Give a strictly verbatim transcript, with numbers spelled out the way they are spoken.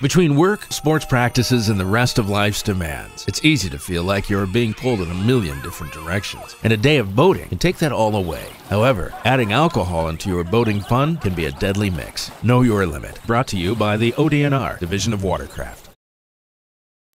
Between work, sports practices, and the rest of life's demands, it's easy to feel like you're being pulled in a million different directions. And a day of boating can take that all away. However, adding alcohol into your boating fun can be a deadly mix. Know your limit. Brought to you by the O D N R, Division of Watercraft.